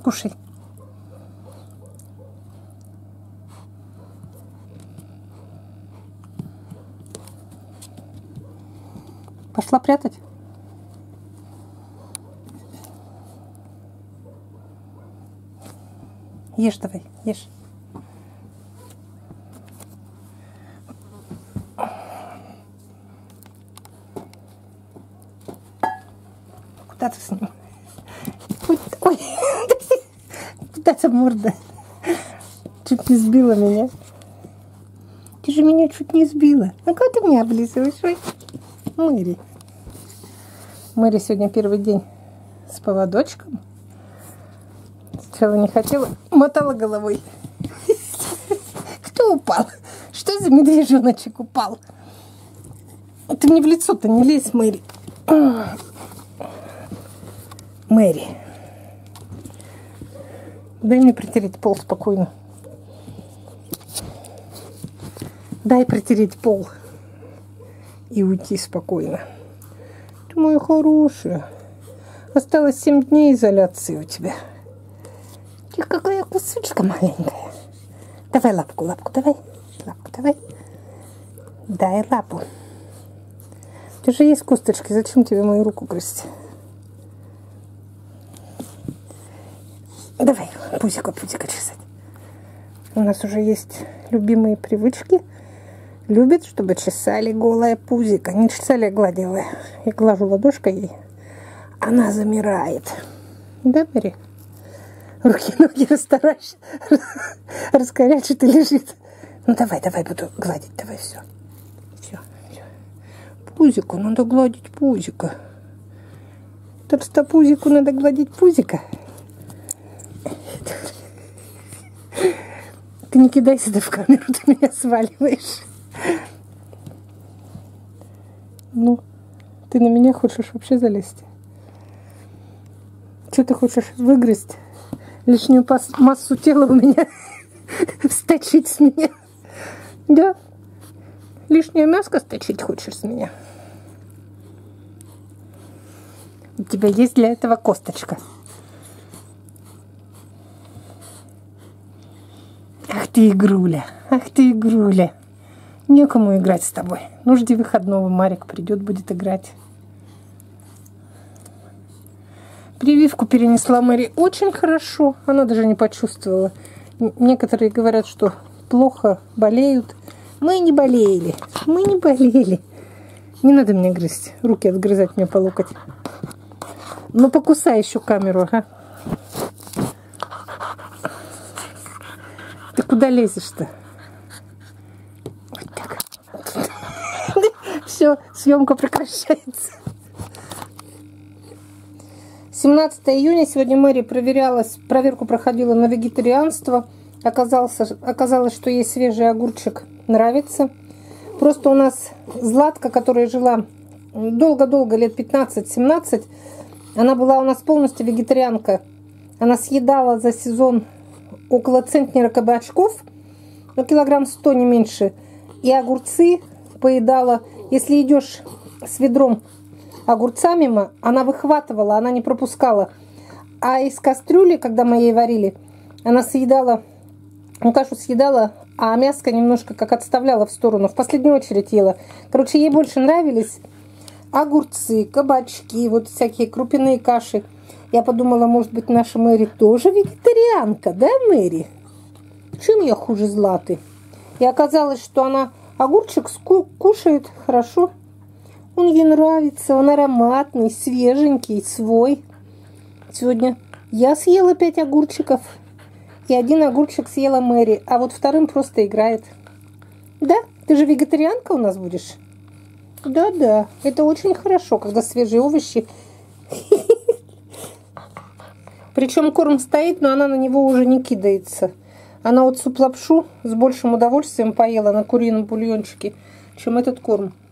Кушай. Пошла прятать? Ешь давай, ешь. Куда ты с ним? Ой, куда ты морда? Чуть не сбила меня. Ты же меня чуть не сбила. А куда ты меня облизываешь? Ой, Мэри. Мэри сегодня первый день с поводочком. Сначала не хотела, мотала головой. Кто упал? Что за медвежоночек упал? Ты мне в лицо-то не лезь, Мэри. Мэри. Дай мне протереть пол спокойно. Дай протереть пол. И уйти спокойно. Ты моя хорошая. Осталось 7 дней изоляции у тебя. Ты какая кусочка маленькая. Давай лапку, давай. Лапку, давай. Дай лапу. Ты же есть косточки. Зачем тебе мою руку грызть? Давай, пузико чесать. У нас уже есть любимые привычки. Любит, чтобы чесали голое пузико. Не чесали, а гладила. Я глажу ладошкой ей. Она замирает. Да, Мэри? Руки-ноги раскорячит и лежит. Ну, давай, буду гладить. Давай, все. Пузику надо гладить пузико. Толстопузику надо гладить пузико. Ты не кидайся в камеру, ты меня сваливаешь. Ну, ты на меня хочешь вообще залезть? Что ты хочешь выгрызть? Лишнюю массу тела у меня сточить с меня? Да? Лишнее мяско сточить хочешь с меня? У тебя есть для этого косточка. Ах ты, игруля, Некому играть с тобой. Ну, жди выходного, Марик придет, будет играть. Прививку перенесла Мэри очень хорошо. Она даже не почувствовала. Некоторые говорят, что плохо, болеют. Мы не болели. Не надо меня грызть. Руки отгрызать мне по локоть. Ну, покусай еще камеру, ага. Ты куда лезешь-то? Вот так. Все, съемка прекращается. 17 июня. Сегодня Мэри проверку проходила на вегетарианство. Оказалось, что ей свежий огурчик нравится. Просто у нас Златка, которая жила долго-долго, лет 15-17, она была у нас полностью вегетарианка. Она съедала за сезон около центнера кабачков, ну, килограмм 100, не меньше. И огурцы поедала. Если идешь с ведром огурца мимо, она выхватывала, она не пропускала. А из кастрюли, когда мы ей варили, она съедала, ну, кашу съедала, а мяско немножко как отставляла в сторону. В последнюю очередь ела. Короче, ей больше нравились огурцы, кабачки, вот всякие крупяные каши. Я подумала, может быть, наша Мэри тоже вегетарианка, да, Мэри? Чем я хуже Златы? И оказалось, что она огурчик кушает хорошо. Он ей нравится, он ароматный, свеженький, свой. Сегодня я съела 5 огурчиков, и 1 огурчик съела Мэри, а вот вторым просто играет. Да, ты же вегетарианка у нас будешь? Да, это очень хорошо, когда свежие овощи. Причем корм стоит, но она на него уже не кидается. Она вот суп-лапшу с большим удовольствием поела на курином бульончике, чем этот корм.